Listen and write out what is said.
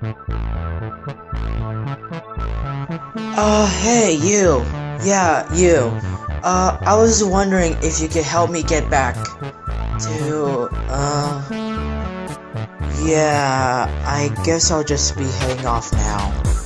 Hey, you. Yeah, you. I was wondering if you could help me get back to, yeah, I guess I'll just be heading off now.